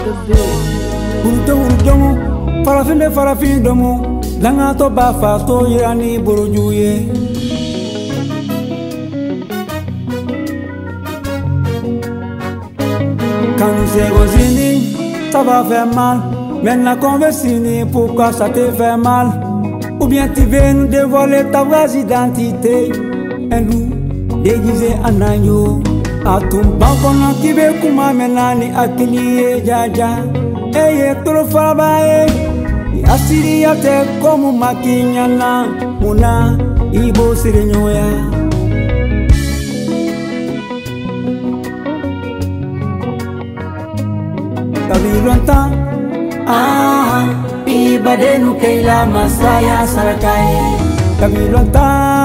Domo, farafin be farafin domo, langa to ba fa to yani borojuye. Quand nous c'est gosini, ça va faire mal. Maintenant qu'on veut signer, pourquoi ça te fait mal? Ou bien tu veux nous dévoiler ta vraie identité? Et nous déguiser en agneau. A ton banc qui veut kuma menani akiliye jaja. Eye tolo fabaye asiri ya te komu makinyana muna ibo sirenyoya. Kabilonta ibadenu keila masaya sarakai. Kabilonta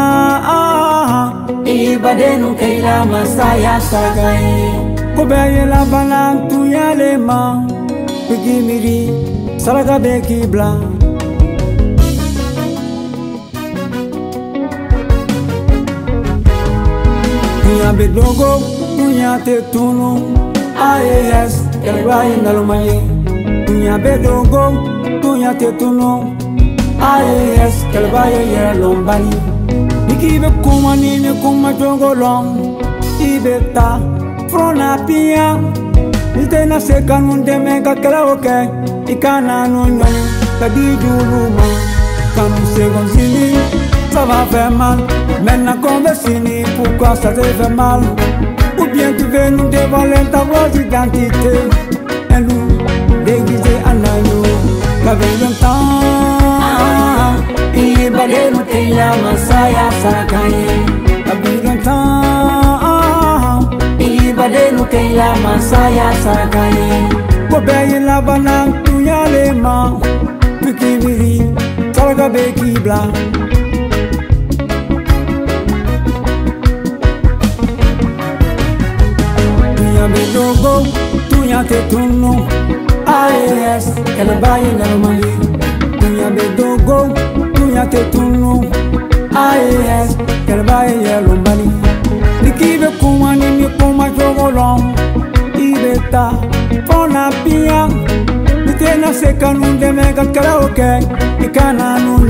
ibadenu keila masaya sarakai. Kobaye la balantu yalema Pikimiri Saraka beki bla. Tunya bedogo Tunya te tunu AES Elwaye nalumaye. Tunya bedogo Tunya te tunu AES Elwaye yelombani. Nikibe kuma nini kuma jongolong Ibeta Frona pia Nite na seka nunde mega karaoke. Ikana nunyo Kadi duluma. Quand nous c'est gonzini, ça va faire mal. Maintenant qu'on veut signer, pourquoi ça te fait mal? Ou bien tu veux nous dévoiler ta vraie identité? Et nous déguiser en agneau. Qu'avec longtemps Ibadenu keila masaya sarakaye. Qu'avec longtemps Ibadenu keila masaya sarakaye. Kobaye la banang tunya lema. Pikimiri saraka beki bla. Tunya bedogo tunya te tunu AES Elbaye nalumaye. Tunya bedogo tunya te tunu AES Elbaye yelombani. Nikibe kuma nini kuma jogolong Ibeta Fona pia Nite na seka nunde mega karaoke. Ikana nunde